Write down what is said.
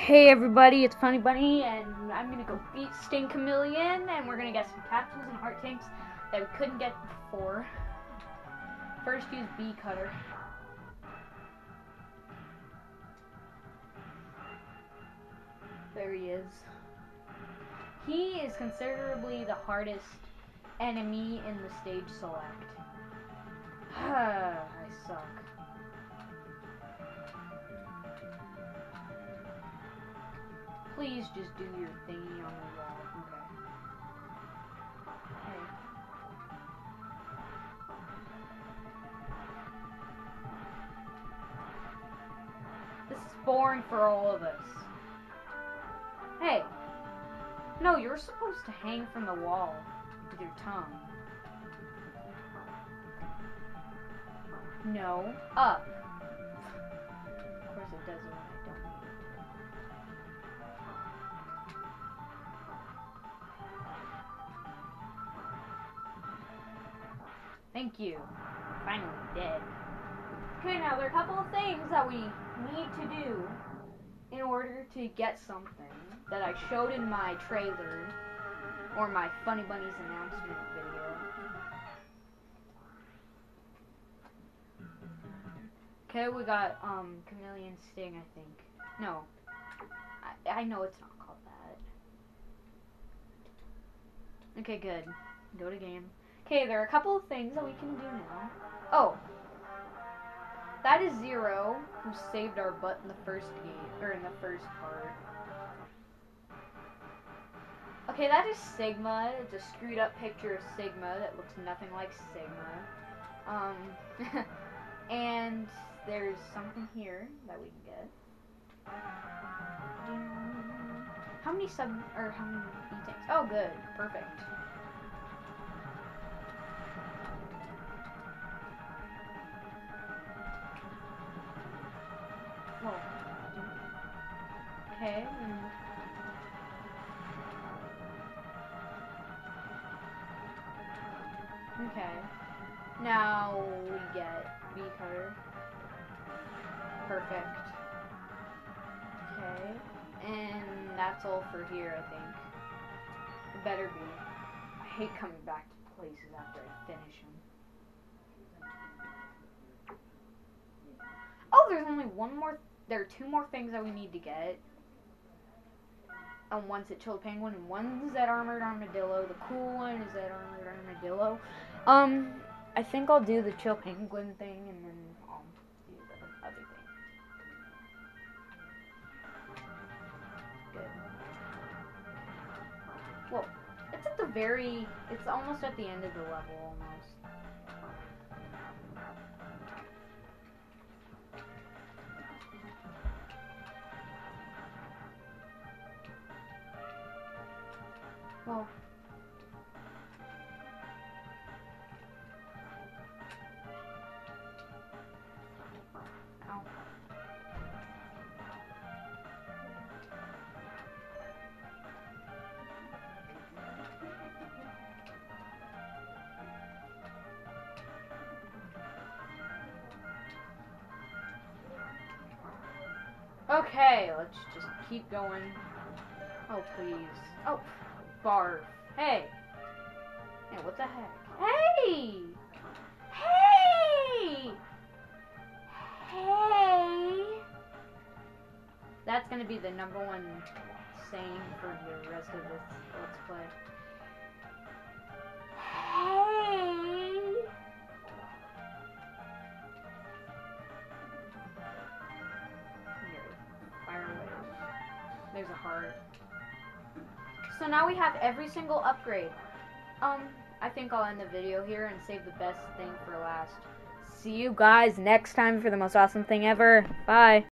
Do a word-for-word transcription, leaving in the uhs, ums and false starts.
Hey everybody, it's Funny Bunny, and I'm gonna go beat Sting Chameleon, and we're gonna get some capsules and heart tanks that we couldn't get before. First, use Bee Cutter. There he is. He is considerably the hardest enemy in the stage select. I suck. Please just do your thingy on the wall. Okay. Hey. This is boring for all of us. Hey. No, you're supposed to hang from the wall with your tongue. No. Up. Of course it does it when I don't need it. Thank you. Finally dead. Okay, now there are a couple of things that we need to do in order to get something that I showed in my trailer or my Funny Bunnies announcement video. Okay, we got um Chameleon Sting, I think. No. I, I know it's not called that. Okay, good. Go to game. Okay, there are a couple of things that we can do now. Oh. That is Zero, who saved our butt in the first game, or in the first part. Okay, that is Sigma. It's a screwed up picture of Sigma that looks nothing like Sigma. Um, and there's something here that we can get. How many sub, or how many E-tanks? Oh, good. Perfect. Whoa. Okay. Mm. Okay. Now we get Bee Cutter. Perfect. Okay. And that's all for here, I think. It better be. I hate coming back to places after I finish them. Oh, there's only one more. There are two more things that we need to get. And one's at Chill Penguin, and one's at Armored Armadillo. The cool one is at Armored Armadillo. Um, I think I'll do the Chill Penguin thing, and then I'll do the other thing. Good. Well, it's at the very, it's almost at the end of the level, almost. Well, ow. Okay, let's just keep going. Oh, please. Oh, barf. Hey. Hey, what the heck? Hey! Hey! Hey! That's gonna be the number one saying for the rest of this Let's Play. Hey! Here, fire away. There's a heart. So now we have every single upgrade. Um, I think I'll end the video here and save the best thing for last. See you guys next time for the most awesome thing ever. Bye.